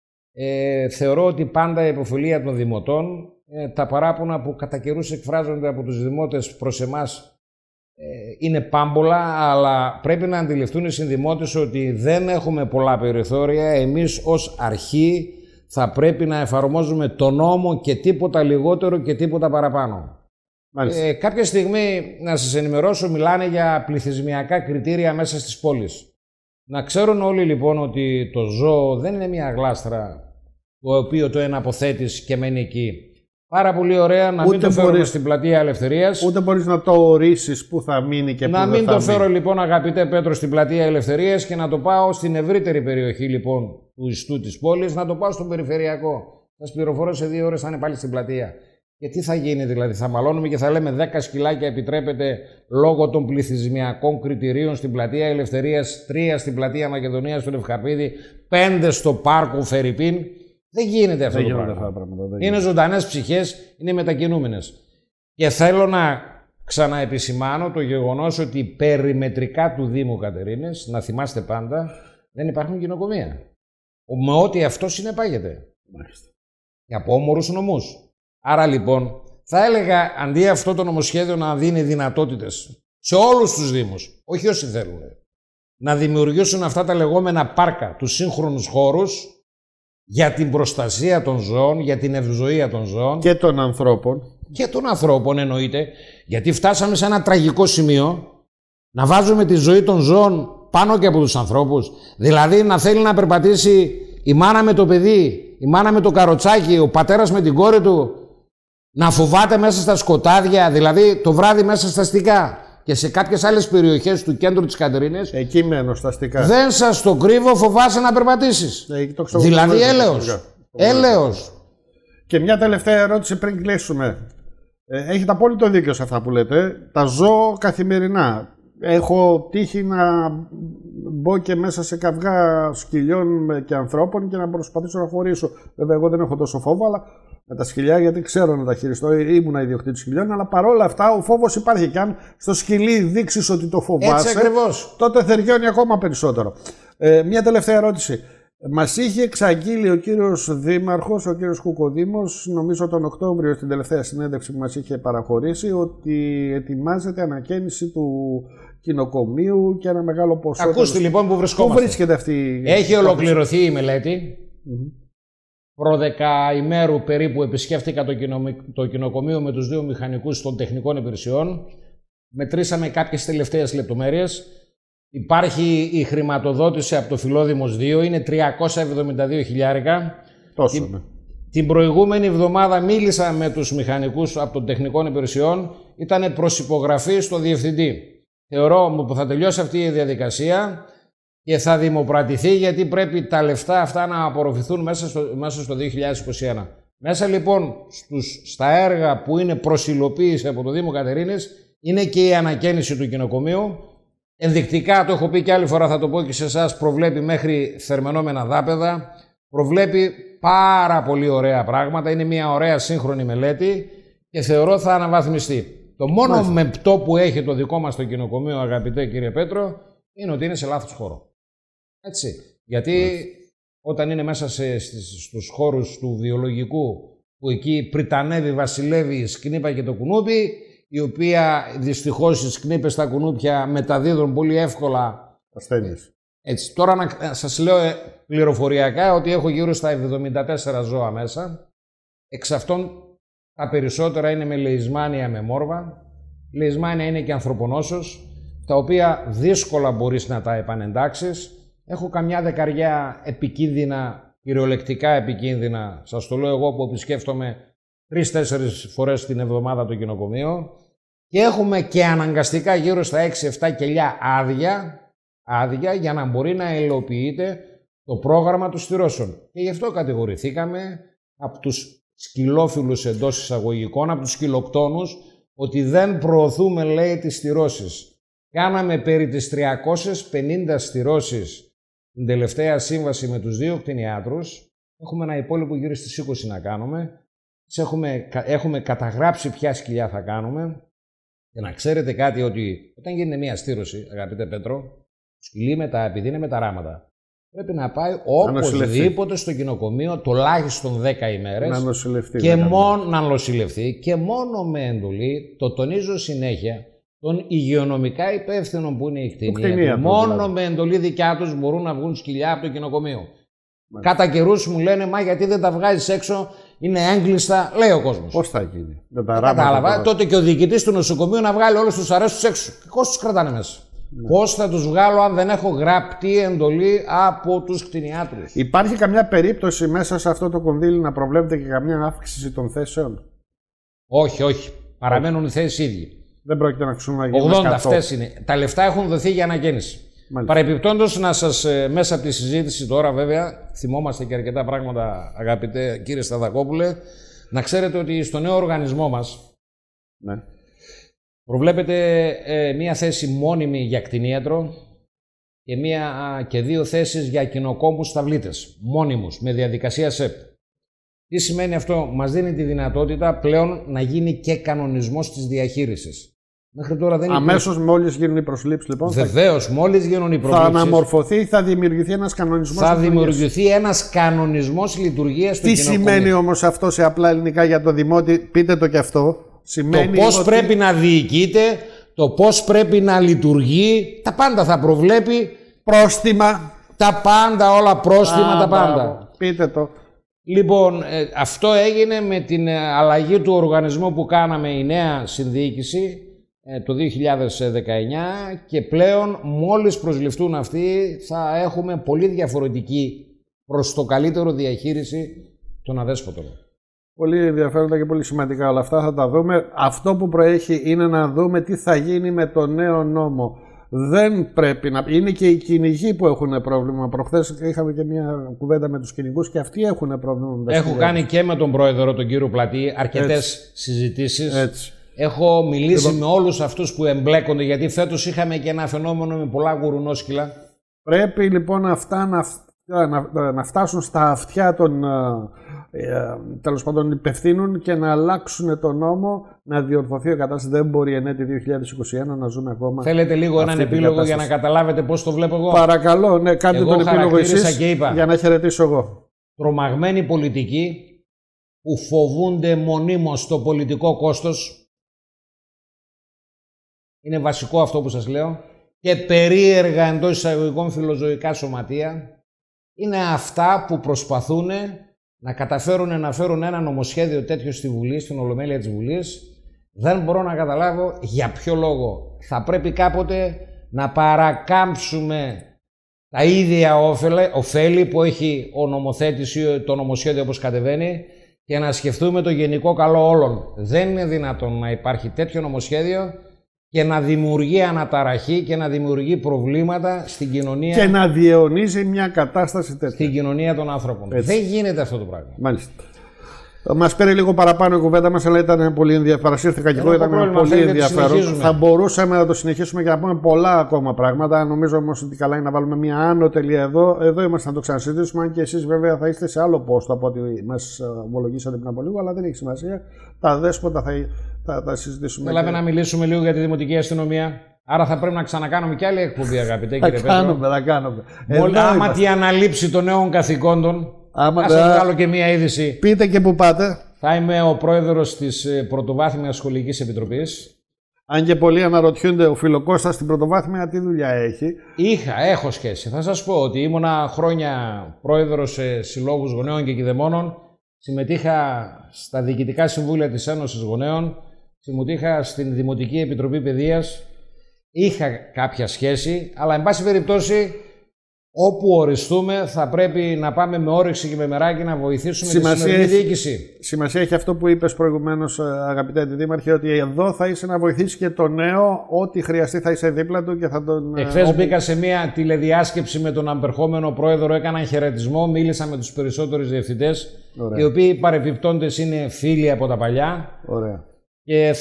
Θεωρώ ότι πάντα η υποφιλία των δημοτών, τα παράπονα που κατά καιρούς εκφράζονται από τους δημότες προς εμάς είναι πάμπολα, αλλά πρέπει να αντιληφθούν οι συνδημότες ότι δεν έχουμε πολλά περιθώρια. Εμείς ως αρχή θα πρέπει να εφαρμόζουμε τον νόμο και τίποτα λιγότερο και τίποτα παραπάνω. Κάποια στιγμή, να σας ενημερώσω, μιλάνε για πληθυσμιακά κριτήρια μέσα στις πόλεις. Να ξέρουν όλοι λοιπόν ότι το ζώο δεν είναι μια γλάστρα το οποίο το εναποθέτεις και μένει εκεί. Πάρα πολύ ωραία να μην το φέρουμε στην Πλατεία Ελευθερίας. Ούτε μπορείς να το ορίσεις που θα μείνει και που δεν θα μείνει. Να μην το φέρω λοιπόν, αγαπητέ Πέτρο, στην Πλατεία Ελευθερίας και να το πάω στην ευρύτερη περιοχή λοιπόν του ιστού της πόλης, να το πάω στον περιφερειακό. Θα σας πληροφορώ, σε 2 ώρες θα είναι πάλι στην πλατεία. Και τι θα γίνει δηλαδή, θα μαλώνουμε και θα λέμε 10 σκυλάκια επιτρέπεται λόγω των πληθυσμιακών κριτηρίων στην Πλατεία Ελευθερίας, 3 στην Πλατεία Μακεδονίας στον Ευχαρπίδη, 5 στο πάρκο Φερρυπίν. Δεν γίνεται αυτό το πράγμα. Είναι ζωντανές ψυχές, είναι μετακινούμενες. Και θέλω να ξαναεπισημάνω το γεγονός ότι περιμετρικά του Δήμου Κατερίνες, να θυμάστε πάντα, δεν υπάρχουν γυναικομεία. Με ό,τι αυτό συνεπάγεται. Και από όμορους νομούς. Άρα λοιπόν, θα έλεγα αντί αυτό το νομοσχέδιο να δίνει δυνατότητες σε όλους τους Δήμους, όχι όσοι θέλουν, να δημιουργήσουν αυτά τα λεγόμενα πάρκα, τους σύγχρονους χώρους για την προστασία των ζώων, για την ευζοία των ζώων. Και των ανθρώπων. Και των ανθρώπων εννοείται, γιατί φτάσαμε σε ένα τραγικό σημείο να βάζουμε τη ζωή των ζώων πάνω και από τους ανθρώπους. Δηλαδή να θέλει να περπατήσει η μάνα με το παιδί, η μάνα με το καροτσάκι, ο πατέρας με την κόρη του, να φοβάται μέσα στα σκοτάδια, δηλαδή το βράδυ μέσα στα αστικά και σε κάποιες άλλες περιοχές του κέντρου της Κατερίνης. Εκεί μένω στα αστικά. Δεν σας το κρύβω, φοβάσαι να περπατήσεις. Δηλαδή έλεος. Έλεος. Και μια τελευταία ερώτηση πριν κλείσουμε. Έχετε απόλυτο δίκιο σε αυτά που λέτε. Τα ζω καθημερινά. Έχω τύχει να μπω και μέσα σε καυγά σκυλιών και ανθρώπων και να προσπαθήσω να χωρίσω. Βέβαια, εγώ δεν έχω τόσο φόβο, αλλά με τα σκυλιά, γιατί ξέρω να τα χειριστώ. Ήμουνα ιδιοκτήτης σκυλιών, αλλά παρόλα αυτά ο φόβος υπάρχει. Και αν στο σκυλί δείξεις ότι το φοβάσαι, τότε θεργιώνει ακόμα περισσότερο. Μια τελευταία ερώτηση. Μας είχε εξαγγείλει ο κύριος Δήμαρχος, ο κύριος Κουκοδήμος, νομίζω τον Οκτώβριο, στην τελευταία συνέντευξη που μας είχε παραχωρήσει, ότι ετοιμάζεται ανακαίνιση του κοινοκομείου και ένα μεγάλο ποσό. Ακούστε λοιπόν που βρισκόμαστε. Πού βρίσκεται αυτή? Έχει ολοκληρωθεί η μελέτη. Προ 10 ημέρου περίπου επισκέφτηκα το κοινοκομείο με τους 2 μηχανικούς των τεχνικών υπηρεσιών. Μετρήσαμε κάποιες τελευταίες λεπτομέρειες. Υπάρχει η χρηματοδότηση από το Φιλόδημος 2, είναι 372 χιλιάρικα. Τόσο, ναι. Την προηγούμενη εβδομάδα μίλησα με τους μηχανικούς από των τεχνικών υπηρεσιών, ήταν προς υπογραφή στο διευθυντή. Θεωρώ που θα τελειώσει αυτή η διαδικασία και θα δημοπρατηθεί, γιατί πρέπει τα λεφτά αυτά να απορροφηθούν μέσα στο 2021. Μέσα λοιπόν στα έργα που είναι προς υλοποίηση από το Δήμο Κατερίνης είναι και η ανακαίνιση του κοινοκομείου. Ενδεικτικά, το έχω πει και άλλη φορά, θα το πω και σε εσάς, προβλέπει μέχρι θερμαινόμενα δάπεδα, προβλέπει πάρα πολύ ωραία πράγματα, είναι μια ωραία σύγχρονη μελέτη και θεωρώ θα αναβαθμιστεί. Το μόνο μεπτό που έχει το δικό μας το κοινοκομείο, αγαπητέ κύριε Πέτρο, είναι ότι είναι σε λάθος χώρο. Έτσι. Γιατί όταν είναι μέσα στους χώρους του βιολογικού, που εκεί πριτανεύει, βασιλεύει η σκνήπα και το κουνούπι, η οποία δυστυχώς οι σκνήπες στα κουνούπια μεταδίδουν πολύ εύκολα ασθένειες. Έτσι. Τώρα να σας λέω πληροφοριακά ότι έχω γύρω στα 74 ζώα μέσα. Εξ αυτών τα περισσότερα είναι με λεϊσμάνια με μόρβα. Λεϊσμάνια είναι και ανθρωπονόσος, τα οποία δύσκολα μπορείς να τα επανεντάξεις. Έχω καμιά δεκαριά επικίνδυνα, κυριολεκτικά επικίνδυνα, σας το λέω εγώ που επισκέφτομαι 3-4 φορές την εβδομάδα το γυναικομείο, και έχουμε και αναγκαστικά γύρω στα 6-7 κελιά άδεια για να μπορεί να υλοποιείται το πρόγραμμα των στηρώσεων. Και γι' αυτό κατηγορηθήκαμε από τους σκυλόφιλους εντός εισαγωγικών, από τους σκυλοκτόνους, ότι δεν προωθούμε, λέει, τις στηρώσεις. Κάναμε περί τις 350 στηρώσεις την τελευταία σύμβαση με τους 2 κτηνιάτρους. Έχουμε ένα υπόλοιπο γύρω στις 20 να κάνουμε. Έχουμε καταγράψει ποια σκυλιά θα κάνουμε. Και να ξέρετε κάτι, ότι όταν γίνεται μια στήρωση, αγαπητέ Πέτρο, το σκυλί επειδή είναι με τα ράματα, πρέπει να πάει οπωσδήποτε στο γυναικομείο τουλάχιστον 10 ημέρες να νοσηλευτεί. Να νοσηλευτεί και μόνο με εντολή, το τονίζω συνέχεια, των υγειονομικά υπεύθυνων που είναι οι κτηνίατροι. Μόνο δηλαδή, με εντολή δικιά τους μπορούν να βγουν σκυλιά από το γυναικομείο. Κατά καιρούς μου λένε, μα γιατί δεν τα βγάζεις έξω, είναι έγκλειστα, λέει ο κόσμος. Πώς θα γίνει? Δεν τα κατάλαβα. Τότε και ο διοικητής του νοσοκομείου να βγάλει όλους τους αρέστους έξω. Και πώς τους κρατάνε μέσα? Ναι. Πώς θα τους βγάλω αν δεν έχω γραπτή εντολή από τους κτηνιάτρους? Υπάρχει καμιά περίπτωση μέσα σε αυτό το κονδύλι να προβλέπετε και καμιά αύξηση των θέσεων? Όχι, όχι. Παραμένουν οι θέσεις ίδιοι. Δεν πρόκειται να αυξηθούν, να γίνουν 80 αυτές είναι. Τα λεφτά έχουν δοθεί για ανακαίνιση. Παρεπιπτόντως, να σας, μέσα από τη συζήτηση τώρα βέβαια, θυμόμαστε και αρκετά πράγματα, αγαπητέ κύριε Σταδακόπουλε, να ξέρετε ότι στο νέο οργανισμό μας, ναι, προβλέπεται μία θέση μόνιμη για κτηνίατρο και 2 θέσεις για κοινοκόμπους σταυλίτες, μόνιμους, με διαδικασία ΣΕΠ. Τι σημαίνει αυτό? Μας δίνει τη δυνατότητα πλέον να γίνει και κανονισμός της διαχείρισης. Μέχρι τώρα δεν αμέσως μόλις γίνουν οι προσλήψεις, λοιπόν. Βεβαίως, μόλις γίνουν οι προσλήψεις. Θα αναμορφωθεί, θα δημιουργηθεί ένας κανονισμός. Θα δημιουργηθεί ένας κανονισμός λειτουργίας του κοινοκομείου. Τι σημαίνει όμως αυτό σε απλά ελληνικά για το δημότη? Πείτε το κι αυτό. Σημαίνει το πώς πρέπει να διοικείται, το πώς πρέπει να λειτουργεί, τα πάντα θα προβλέπει. Πρόστιμα. Τα πάντα, όλα πρόστιμα, τα πάντα. Πείτε το. Λοιπόν, αυτό έγινε με την αλλαγή του οργανισμού που κάναμε, η νέα συνδιοίκηση το 2019, και πλέον μόλις προσληφθούν αυτοί θα έχουμε πολύ διαφορετική προς το καλύτερο διαχείριση των αδέσποτων. Πολύ ενδιαφέροντα και πολύ σημαντικά όλα αυτά, θα τα δούμε. Αυτό που προέχει είναι να δούμε τι θα γίνει με το νέο νόμο. Δεν πρέπει να... Είναι και οι κυνηγοί που έχουν πρόβλημα. Προχθές είχαμε και μια κουβέντα με τους κυνηγούς και αυτοί έχουν πρόβλημα. Έχω κάνει και με τον πρόεδρο, τον κύριο Πλατή, αρκετές συζητήσεις. Έτσι. Έχω μιλήσει με όλους αυτούς που εμπλέκονται, γιατί φέτος είχαμε και ένα φαινόμενο με πολλά γουρουνόσκυλα. Πρέπει λοιπόν αυτά να φτάσουν στα αυτιά των τέλος πάντων υπευθύνων και να αλλάξουν τον νόμο, να διορθωθεί η κατάσταση. Δεν μπορεί εν έτη 2021 να ζούμε ακόμα. Θέλετε λίγο έναν επίλογο για να καταλάβετε πώς το βλέπω εγώ? Παρακαλώ, ναι, κάντε τον επίλογο εσείς για να χαιρετήσω εγώ. Τρομαγμένοι πολιτικοί που φοβούνται μονίμως το πολιτικό κόστος. Είναι βασικό αυτό που σας λέω. Και περίεργα εντός εισαγωγικών φιλοζωικά σωματεία είναι αυτά που προσπαθούν να καταφέρουν να φέρουν ένα νομοσχέδιο τέτοιο στη Βουλή, στην Ολομέλεια της Βουλής. Δεν μπορώ να καταλάβω για ποιο λόγο. Θα πρέπει κάποτε να παρακάμψουμε τα ίδια ωφέλη που έχει ο νομοθέτης ή το νομοσχέδιο όπως κατεβαίνει και να σκεφτούμε το γενικό καλό όλων. Δεν είναι δυνατόν να υπάρχει τέτοιο νομοσχέδιο και να δημιουργεί αναταραχή και να δημιουργεί προβλήματα στην κοινωνία. Και να διαιωνίζει μια κατάσταση τέτοια. Στην κοινωνία των άνθρωπων. Έτσι. Δεν γίνεται αυτό το πράγμα. Μάλιστα. Μας πήρε λίγο παραπάνω η κουβέντα μας, αλλά ήταν πολύ ενδιαφέρον. Παρασύρθηκα και εγώ, ήταν πολύ ενδιαφέρον. Θα μπορούσαμε να το συνεχίσουμε και να πούμε πολλά ακόμα πράγματα. Νομίζω όμως ότι καλά είναι να βάλουμε μια άνω τελεία εδώ. Εδώ είμαστε να το ξανασυζητήσουμε. Αν και εσείς βέβαια θα είστε σε άλλο πόστο από ό,τι μας ομολογήσατε πριν από λίγο, αλλά δεν έχει σημασία. Τα δέσποτα θα συζητήσουμε. Θέλαμε να μιλήσουμε λίγο για τη Δημοτική Αστυνομία. Άρα θα πρέπει να ξανακάνουμε και άλλη εκπομπή, αγαπητέ κύριε Πέτρο. Θα κάνουμε. Άμα τη αναλήψη των νέων καθηκόντων. Ας σας βγάλω και μία είδηση. Πείτε και που πάτε. Θα είμαι ο πρόεδρος της Πρωτοβάθμιας Σχολικής Επιτροπής. Αν και πολλοί αναρωτιούνται, ο Φιλοκώστας στην Πρωτοβάθμια τι δουλειά έχει? Έχω σχέση. Θα σας πω ότι ήμουνα χρόνια πρόεδρος σε συλλόγους γονέων και κηδεμόνων. Συμμετείχα στα διοικητικά συμβούλια της Ένωσης Γονέων. Συμμετείχα στην Δημοτική Επιτροπή Παιδείας. Είχα κάποια σχέση, αλλά εν πάση περιπτώσει Όπου οριστούμε θα πρέπει να πάμε με όρεξη και με μεράκι να βοηθήσουμε τη σημερινή διοίκηση. Σημασία έχει αυτό που είπες προηγουμένως, αγαπητέ Αντιδήμαρχε, ότι εδώ θα είσαι να βοηθήσει και το νέο, ό,τι χρειαστεί θα είσαι δίπλα του και θα τον... Εχθές μπήκα σε μια τηλεδιάσκεψη με τον απερχόμενο πρόεδρο, έκαναν χαιρετισμό, μίλησα με τους περισσότερους διευθυντές, οι οποίοι παρεπιπτόντες είναι φίλοι από τα παλιά. Ωραία. Και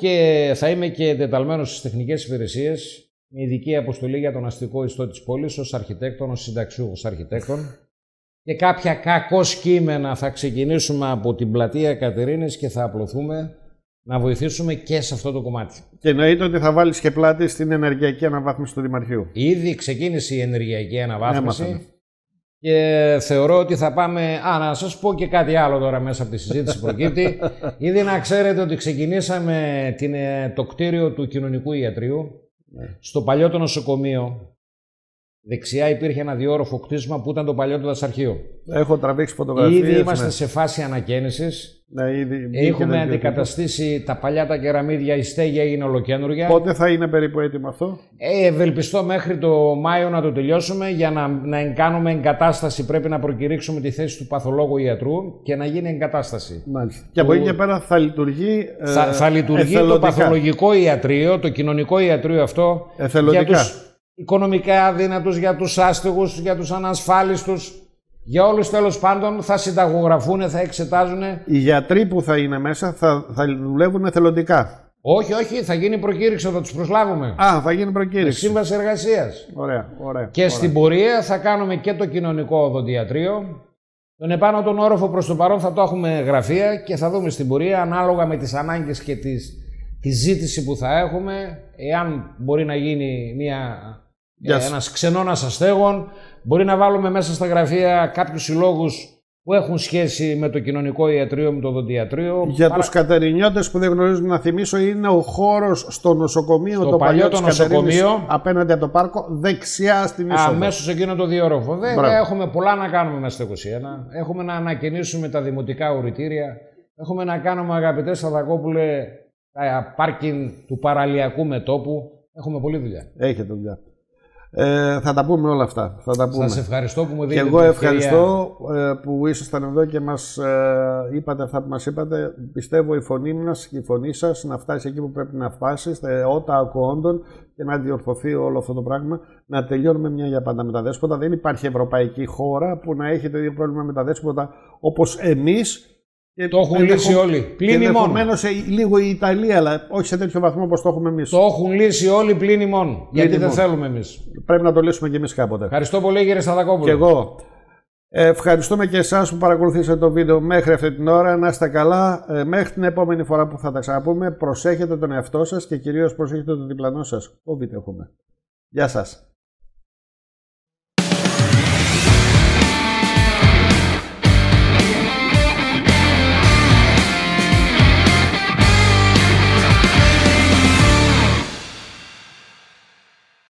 θα είμαι και εντεταλμένος στις τεχνικές υπηρεσίες, με ειδική αποστολή για τον αστικό ιστό της πόλης, ως αρχιτέκτον, ως συνταξιούχος αρχιτέκτον. Και κάποια κακώς κείμενα θα ξεκινήσουμε από την πλατεία Κατερίνης και θα απλωθούμε να βοηθήσουμε και σε αυτό το κομμάτι. Και εννοείται ότι θα βάλεις και πλάτη στην ενεργειακή αναβάθμιση του Δημαρχείου. Ήδη ξεκίνησε η ενεργειακή αναβάθμιση. Και θεωρώ ότι θα πάμε... να σας πω και κάτι άλλο τώρα μέσα από τη συζήτηση προκύπτει. Ήδη να ξέρετε ότι ξεκινήσαμε το κτίριο του κοινωνικού ιατρείου. Στο παλιό το νοσοκομείο, δεξιά υπήρχε ένα διόροφο κτίσμα που ήταν το παλιό το δασαρχείο. Έχω τραβήξει φωτογραφίες. Ήδη είμαστε σε φάση ανακαίνησης. Έχουμε αντικαταστήσει τα παλιά τα κεραμίδια, η στέγη έγινε ολοκένουργια. Πότε θα είναι περίπου έτοιμο αυτό? Ευελπιστώ μέχρι το Μάιο να το τελειώσουμε. Για να κάνουμε εγκατάσταση πρέπει να προκηρύξουμε τη θέση του παθολόγου ιατρού και να γίνει εγκατάσταση. Μάλιστα. Και από εκεί και πέρα θα λειτουργεί θα λειτουργεί το παθολογικό ιατρείο, το κοινωνικό ιατρείο αυτό εθελοντικά. Για τους οικονομικά αδύνατους, για τους άστεγους, για τους ανασφάλιστους. Για όλους τέλος πάντων θα συνταγογραφούν, θα εξετάζουν. Οι γιατροί που θα είναι μέσα θα δουλεύουν εθελοντικά. Όχι, θα γίνει προκήρυξη, θα τους προσλάβουμε. Θα γίνει προκήρυξη. Σύμβαση εργασίας. Ωραία. Και στην πορεία θα κάνουμε και το κοινωνικό οδοντιατρίο. Τον επάνω τον όροφο προς το παρόν θα το έχουμε γραφεία και θα δούμε στην πορεία ανάλογα με τις ανάγκες και τη ζήτηση που θα έχουμε, εάν μπορεί να γίνει ένας ξενώνας αστέγων, μπορεί να βάλουμε μέσα στα γραφεία κάποιους συλλόγους που έχουν σχέση με το κοινωνικό ιατρείο, με το οδοντιατρείο. Για τους Κατερινιώτες που δεν γνωρίζουν, να θυμίσω, είναι ο χώρος στο νοσοκομείο, το παλιό το νοσοκομείο, απέναντι από το πάρκο, δεξιά στην είσοδο. Αμέσως εκείνο το διόροφο. Έχουμε πολλά να κάνουμε μέσα στο 21. Έχουμε να ανακαινήσουμε τα δημοτικά ουρητήρια. Έχουμε να κάνουμε, αγαπητέ Σαδακόπουλε, τα πάρκινγκ του παραλιακού μετώπου. Έχουμε πολλή δουλειά. Έχετε δουλειά. Θα τα πούμε όλα αυτά. Σας ευχαριστώ που μου δίνετε. Και εγώ ευχαριστώ που ήσασταν εδώ και μας είπατε αυτά που μας είπατε. Πιστεύω η φωνή μας και η φωνή σας να φτάσει εκεί που πρέπει να φτάσει, ότα ακοόντων, και να διορθωθεί όλο αυτό το πράγμα. Να τελειώνουμε μια για πάντα με τα δέσποτα. Δεν υπάρχει ευρωπαϊκή χώρα που να έχει το ίδιο πρόβλημα με τα δέσποτα όπως εμείς. Το έχουν λύσει όλοι. Πλην ημών. Ενδεχομένως λίγο η Ιταλία, αλλά όχι σε τέτοιο βαθμό όπως το έχουμε εμείς. Το έχουν λύσει όλοι πλην ημών. Γιατί δεν θέλουμε εμείς. Πρέπει να το λύσουμε και εμείς κάποτε. Ευχαριστώ πολύ, κύριε Σταδακόπουλο. Και εγώ. Ευχαριστούμε και εσάς που παρακολουθήσατε το βίντεο μέχρι αυτή την ώρα. Να είστε καλά. Μέχρι την επόμενη φορά που θα τα ξαναπούμε, προσέχετε τον εαυτό σας και κυρίως προσέχετε τον διπλανό σας. COVID έχουμε. Γεια σας.